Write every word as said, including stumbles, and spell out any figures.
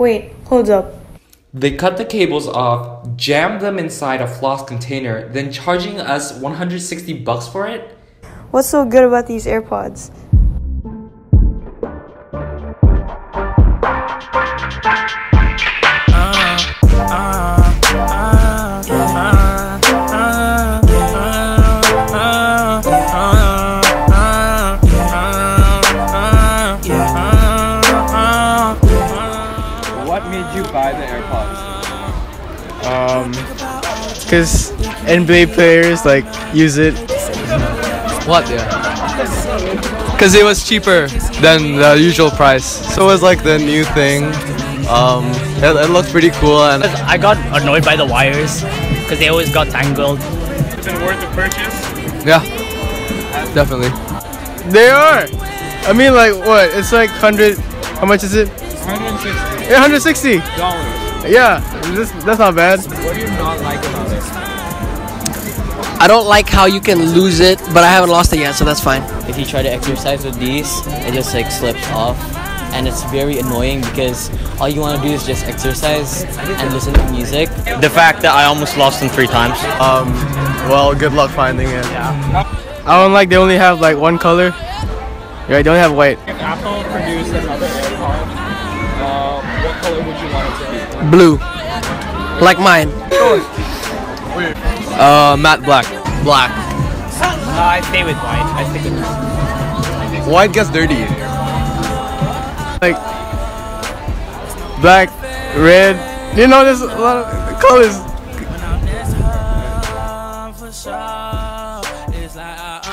Wait, hold up. They cut the cables off, jammed them inside a floss container, then charging us one hundred sixty bucks for it? What's so good about these AirPods? What made you buy the AirPods? Um, cause N B A players like use it. What? Yeah. Cause it was cheaper than the usual price. So it was like the new thing. Um, it, it looked pretty cool, and I got annoyed by the wires because they always got tangled. Is it worth the purchase? yeah, definitely. They are. I mean, like what? It's like hundred. How much is it? one hundred sixty Yeah, one hundred sixty. dollars. Yeah, this, that's not bad. What do you not like about it? I don't like how you can lose it, but I haven't lost it yet, so that's fine. If you try to exercise with these, it just like slips off, and it's very annoying because all you want to do is just exercise and listen to music. The fact that I almost lost them three times. Um, well, good luck finding it. I don't like they only have like one color. Yeah, they only have white. If Apple produced another AirPod, uh, what color would you want it to be? Blue. Like mine. uh, matte black. Black. Uh, I stay with white. I stick with white. White gets dirty. Like black, red. You know, there's a lot of colors.